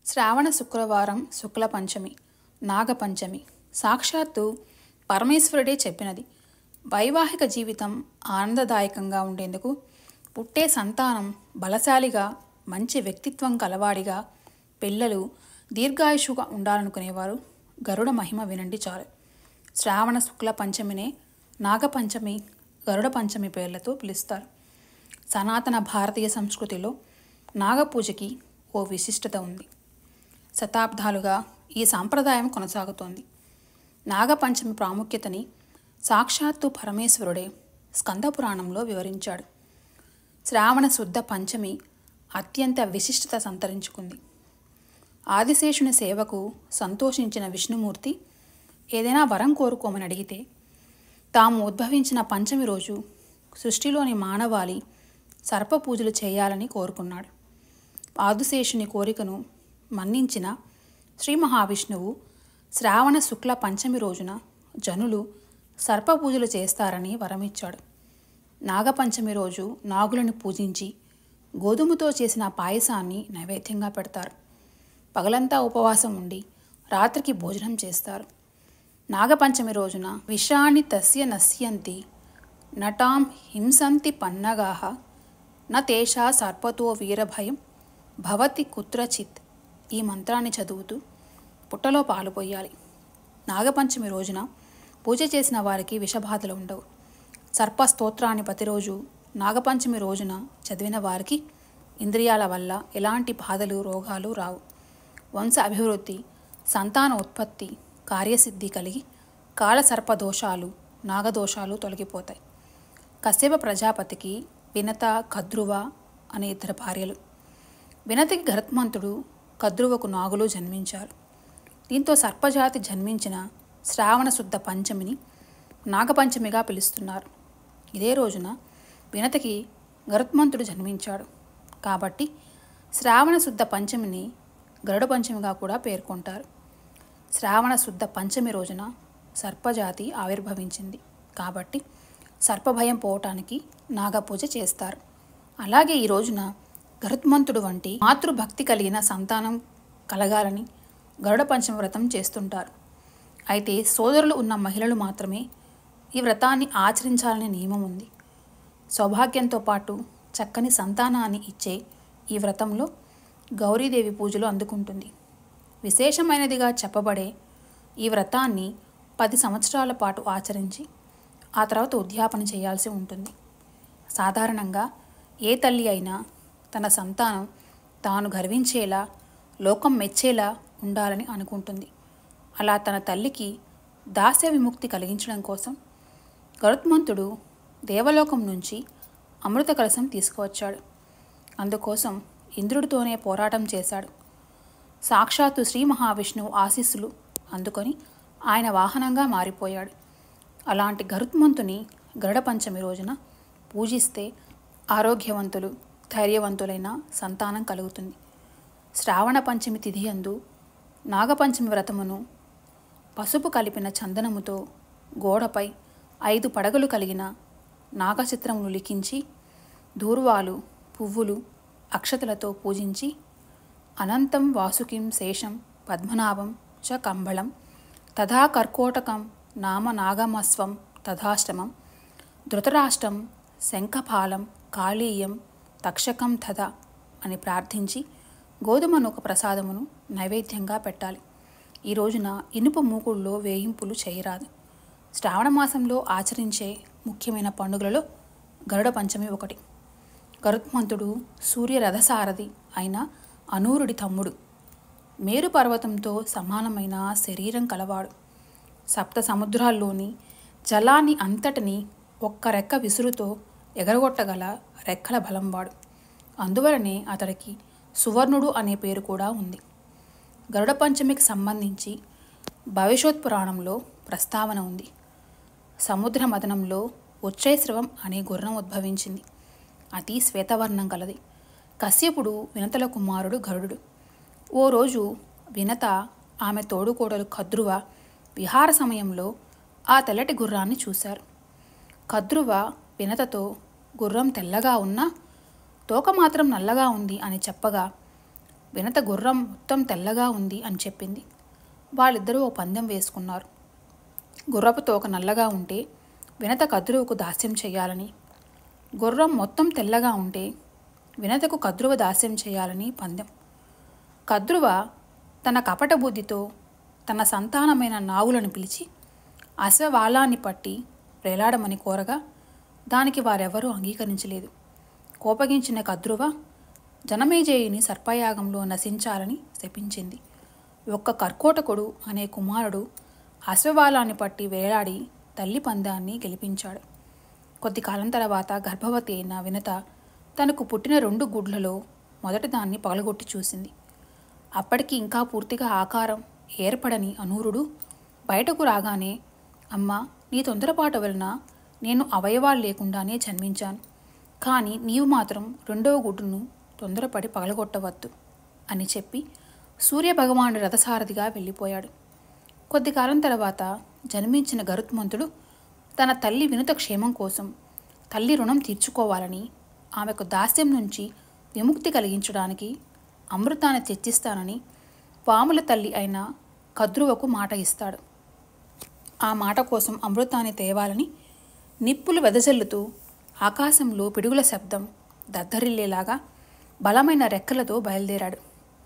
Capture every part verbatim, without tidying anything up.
శ్రావణ శుక్రవారం శుక్ల పంచమి, నాగపంచమి. సాక్షాత్తు పరమేశ్వరుడే చెప్పినది. వైవాహిక జీవితం ఆనందదాయకంగా ఉండేందుకు, పుట్టే సంతానం బలశాలిగా, మంచి వ్యక్తిత్వం కలవాడిగా, పిల్లలు దీర్ఘాయుషుగా ఉండాలనుకునేవారు గరుడ మహిమ వినండి చాలు. శ్రావణ శుక్ల పంచమినే నాగపంచమి, గరుడ పంచమి పేర్లతో పిలుస్తారు. సనాతన భారతీయ సంస్కృతిలో నాగపూజకి ఓ విశిష్టత ఉంది. శతాబ్దాలుగా ఈ సాంప్రదాయం కొనసాగుతోంది. నాగపంచమి ప్రాముఖ్యతని సాక్షాత్తు పరమేశ్వరుడే స్కందపురాణంలో వివరించాడు. శ్రావణ శుద్ధ పంచమి అత్యంత విశిష్టత సంతరించుకుంది. ఆదిశేషుని సేవకు సంతోషించిన విష్ణుమూర్తి ఏదైనా వరం కోరుకోమని అడిగితే, తాము ఉద్భవించిన పంచమి రోజు సృష్టిలోని మానవాళి సర్పపూజలు చేయాలని కోరుకున్నాడు. ఆదిశేషుని కోరికను మన్నించిన శ్రీ మహావిష్ణువు శ్రావణ శుక్ల పంచమి రోజున జనులు సర్పపూజలు చేస్తారని వరమిచ్చాడు. నాగపంచమి రోజు నాగులను పూజించి గోధుమతో చేసిన పాయసాన్ని నైవేద్యంగా పెడతారు. పగలంతా ఉపవాసం ఉండి రాత్రికి భోజనం చేస్తారు. నాగపంచమి రోజున విషాన్ని తస్య నశ్యంతి నటాం హింసంతి పన్నగాహ న తేషా సర్పతో వీరభయం భవతి కుత్రచిత్. ఈ మంత్రాన్ని చదువుతూ పుట్టలో పాలు పోయాలి. నాగపంచమి రోజున పూజ చేసిన వారికి విషబాధలు ఉండవు. సర్ప స్తోత్రాన్ని ప్రతిరోజు నాగపంచమి రోజున చదివిన వారికి ఇంద్రియాల వల్ల ఎలాంటి బాధలు, రోగాలు రావు. వంశ అభివృద్ధి, సంతాన ఉత్పత్తి, కార్యసిద్ధి కలిగి కాలసర్ప దోషాలు, నాగదోషాలు తొలగిపోతాయి. కశ్యప ప్రజాపతికి వినత, కద్రువ అనే ఇద్దరు భార్యలు. వినతికి గరుత్మంతుడు, కద్రువకు నాగులు జన్మించారు. దీంతో సర్పజాతి జన్మించిన శ్రావణ శుద్ధ పంచమిని నాగపంచమిగా పిలుస్తున్నారు. ఇదే రోజున వినతికి గరుత్మంతుడు జన్మించాడు కాబట్టి శ్రావణ శుద్ధ పంచమిని గరుడ పంచమిగా కూడా పేర్కొంటారు. శ్రావణ శుద్ధ పంచమి రోజున సర్పజాతి ఆవిర్భవించింది కాబట్టి సర్పభయం పోవటానికి నాగపూజ చేస్తారు. అలాగే ఈ రోజున గరుత్మంతుడు వంటి మాతృభక్తి కలిగిన సంతానం కలగాలని గరుడ పంచమి వ్రతం చేస్తుంటారు. అయితే సోదరులు ఉన్న మహిళలు మాత్రమే ఈ వ్రతాన్ని ఆచరించాలనే నియమం ఉంది. సౌభాగ్యంతో పాటు చక్కని సంతానాన్ని ఇచ్చే ఈ వ్రతంలో గౌరీదేవి పూజలు అందుకుంటుంది. విశేషమైనదిగా చెప్పబడే ఈ వ్రతాన్ని పది సంవత్సరాల పాటు ఆచరించి ఆ తర్వాత ఉద్యాపన చేయాల్సి ఉంటుంది. సాధారణంగా ఏ తల్లి అయినా తన సంతానం తాను గర్వించేలా, లోకం మెచ్చేలా ఉండాలని అనుకుంటుంది. అలా తన తల్లికి దాస్య విముక్తి కలిగించడం కోసం గరుత్మంతుడు దేవలోకం నుంచి అమృత కలశం తీసుకువచ్చాడు. అందుకోసం ఇంద్రుడితోనే పోరాటం చేశాడు. సాక్షాత్తు శ్రీ మహావిష్ణువు ఆశీస్సులు అందుకొని ఆయన వాహనంగా మారిపోయాడు. అలాంటి గరుత్మంతుని గరుడ పంచమి రోజున పూజిస్తే ఆరోగ్యవంతులు, ధైర్యవంతులైన సంతానం కలుగుతుంది. శ్రావణ పంచమి తిథి యందు నాగపంచమి వ్రతమును పసుపు కలిపిన చందనముతో గోడపై ఐదు పడగలు కలిగిన నాగచిత్రమును లిఖించి దూర్వాలు, పువ్వులు, అక్షతలతో పూజించి అనంతం వాసుకిం శేషం పద్మనాభం చ కంబళం తథా కర్కోటకం నామ నాగమస్వం తథాష్టమం ధృతరాష్ట్రం శంఖపాలం కాళీయం తక్షకం తథా అని ప్రార్థించి గోధుమ నూక ప్రసాదమును నైవేద్యంగా పెట్టాలి. ఈ రోజున ఇనుప మూకుడులో వేయింపులు చేయరాదు. శ్రావణ మాసంలో ఆచరించే ముఖ్యమైన పండుగలలో గరుడ పంచమి ఒకటి. గరుత్మంతుడు సూర్య రథసారథి అయిన అనూరుడి తమ్ముడు. మేరు పర్వతంతో సమానమైన శరీరం కలవాడు. సప్త సముద్రాల్లోని జలాన్ని అంతటిని ఒక్క రెక్క విసురుతో ఎగరగొట్టగల రెక్కల బలంవాడు. అందువలనే అతడికి సువర్ణుడు అనే పేరు కూడా ఉంది. గరుడ పంచమికి సంబంధించి భవిష్యోత్ పురాణంలో ప్రస్తావన ఉంది. సముద్ర మదనంలో ఉచ్చైశ్రవం అనే గుర్రం ఉద్భవించింది. అతి శ్వేతవర్ణం కలది. కశ్యపుడు వినతల కుమారుడు గరుడు. ఓ రోజు వినత, ఆమె తోడుకోడలు కద్రువ విహార సమయంలో ఆ తెల్లటి గుర్రాన్ని చూశారు. కద్రువ వినతతో గుర్రం తెల్లగా ఉన్నా తోక మాత్రం నల్లగా ఉంది అని చెప్పగా వినత గుర్రం మొత్తం తెల్లగా ఉంది అని చెప్పింది. వాళ్ళిద్దరూ ఓ పందెం వేసుకున్నారు. గుర్రపు తోక నల్లగా ఉంటే వినత కద్రువకు దాస్యం చేయాలని, గుర్రం మొత్తం తెల్లగా ఉంటే వినతకు కద్రువ దాస్యం చేయాలని పందెం. కద్రువ తన కపట బుద్ధితో తన సంతానమైన నాగులను పిలిచి అశ్వవాలాన్ని పట్టి వేలాడమని కోరగా దానికి వారెవరూ అంగీకరించలేదు. కోపగించిన కద్రువ జనమేజయుని సర్పయాగంలో నశించాలని శపించింది. ఒక్క కర్కోటకుడు అనే కుమారుడు అశ్వవాలాన్ని పట్టి వేలాడి తల్లి పందాన్ని గెలిపించాడు. కొద్ది కాలం తర్వాత గర్భవతి అయిన వినత తనకు పుట్టిన రెండు గుడ్లలో మొదటి దాన్ని పగలగొట్టి చూసింది. అప్పటికి ఇంకా పూర్తిగా ఆకారం ఏర్పడని అనూరుడు బయటకు రాగానే, అమ్మా, నీ తొందరపాటు వలన నేను అవయవాలు లేకుండానే జన్మించాను. కానీ నీవు మాత్రం రెండవ గుడ్డును తొందరపడి పగలగొట్టవద్దు అని చెప్పి సూర్యభగవానుడి రథసారథిగా వెళ్ళిపోయాడు. కొద్ది కాలం తర్వాత జన్మించిన గరుత్మంతుడు తన తల్లి వినుత క్షేమం కోసం తల్లి రుణం తీర్చుకోవాలని, ఆమెకు దాస్యం నుంచి విముక్తి కలిగించడానికి అమృతాన్ని తెచ్చిస్తానని పాముల తల్లి అయిన కద్రువకు మాట ఇస్తాడు. ఆ మాట కోసం అమృతాన్ని తేవాలని నిప్పులు వెదజల్లుతూ ఆకాశంలో పిడుగుల శబ్దం దద్దరిల్లేలాగా బలమైన రెక్కలతో బయలుదేరాడు.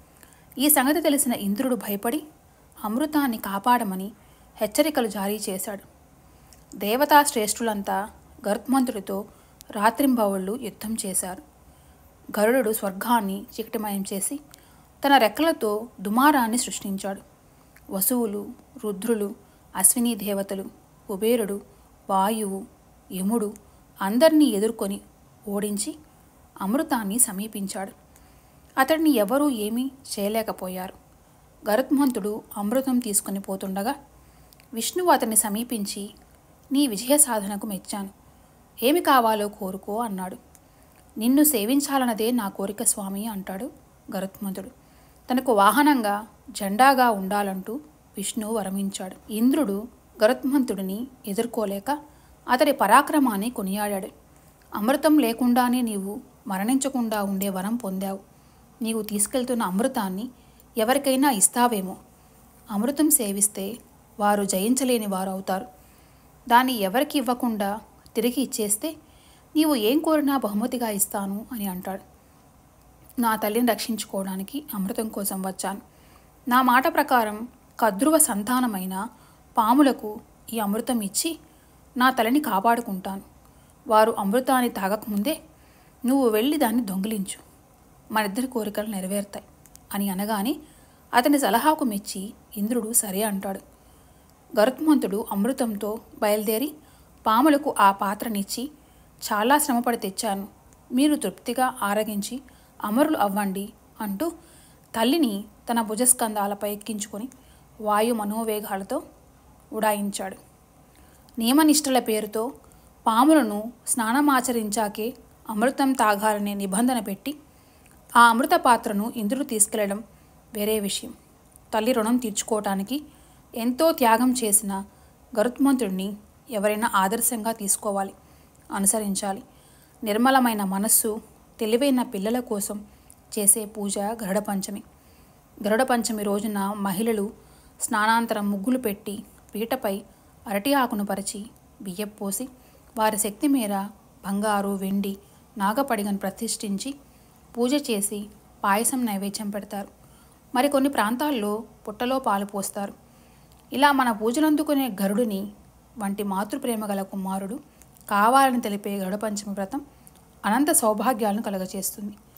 ఈ సంగతి తెలిసిన ఇంద్రుడు భయపడి అమృతాన్ని కాపాడమని హెచ్చరికలు జారీ చేశాడు. దేవతా శ్రేష్ఠులంతా గరుత్మంతుడితో రాత్రింబవళ్ళు యుద్ధం చేశారు. గరుడు స్వర్గాన్ని చీకటిమయం చేసి తన రెక్కలతో దుమారాన్ని సృష్టించాడు. వసువులు, రుద్రులు, అశ్విని దేవతలు, కుబేరుడు, వాయువు, యముడు అందరినీ ఎదుర్కొని ఓడించి అమృతాన్ని సమీపించాడు. అతడిని ఎవరూ ఏమీ చేయలేకపోయారు. గరుత్మంతుడు అమృతం తీసుకుని పోతుండగా విష్ణువు అతన్ని సమీపించి, నీ విజయ సాధనకు మెచ్చాను, ఏమి కావాలో కోరుకో అన్నాడు. నిన్ను సేవించాలన్నదే నా కోరిక స్వామి అంటాడు గరుత్మంతుడు. తనకు వాహనంగా జెండాగా ఉండాలంటూ విష్ణువు వరమించాడు. ఇంద్రుడు గరుత్మంతుడిని ఎదుర్కోలేక అతడి పరాక్రమాన్ని కొనియాడాడు. అమృతం లేకుండానే నీవు మరణించకుండా ఉండే వరం పొందావు. నీవు తీసుకెళ్తున్న అమృతాన్ని ఎవరికైనా ఇస్తావేమో. అమృతం సేవిస్తే వారు జయించలేని వారు అవుతారు. దాన్ని ఎవరికి ఇవ్వకుండా తిరిగి ఇచ్చేస్తే నీవు ఏం కోరినా బహుమతిగా ఇస్తాను అని అంటాడు. నా తల్లిని రక్షించుకోవడానికి అమృతం కోసం వచ్చాను. నా మాట ప్రకారం కద్రువ సంతానమైన పాములకు ఈ అమృతం ఇచ్చి నా తల్లిని కాపాడుకుంటాను. వారు అమృతాన్ని తాగకముందే నువ్వు వెళ్ళి దాన్ని దొంగిలించు, మనిద్దరి కోరికలు నెరవేరుతాయి అని అనగానే అతని సలహాకు మెచ్చి ఇంద్రుడు సరే అంటాడు. గరుత్మంతుడు అమృతంతో బయలుదేరి పాములకు ఆ పాత్రనిచ్చి, చాలా శ్రమపడి తెచ్చాను, మీరు తృప్తిగా ఆరగించి అమరులు అవ్వండి అంటూ తల్లిని తన భుజస్కంధాలపై ఎక్కించుకొని వాయు మనోవేగాలతో ఉడాయించాడు. నియమనిష్టల పేరుతో పాములను స్నానమాచరించాకే అమృతం తాగాలనే నిబంధన పెట్టి ఆ అమృత పాత్రను ఇంద్రుడు తీసుకెళ్లడం వేరే విషయం. తల్లి రుణం తీర్చుకోవటానికి ఎంతో త్యాగం చేసిన గరుత్మంతుడిని ఎవరైనా ఆదర్శంగా తీసుకోవాలి, అనుసరించాలి. నిర్మలమైన మనస్సు, తెలివైన పిల్లల కోసం చేసే పూజ గరుడ పంచమి. గరుడ పంచమి రోజున మహిళలు స్నానాంతరం ముగ్గులు పెట్టి పీటపై అరటి ఆకును పరిచి బియ్యం పోసి వారి శక్తి మేర బంగారు, వెండి, నాగపడిగను ప్రతిష్ఠించి పూజ చేసి పాయసం నైవేద్యం పెడతారు. మరికొన్ని ప్రాంతాల్లో పుట్టలో పాలు పోస్తారు. ఇలా మన పూజలందుకునే గరుడుని వంటి మాతృప్రేమ గల కుమారుడు కావాలని తెలిపే గరుడ పంచమి వ్రతం అనంత సౌభాగ్యాలను కలుగచేస్తుంది.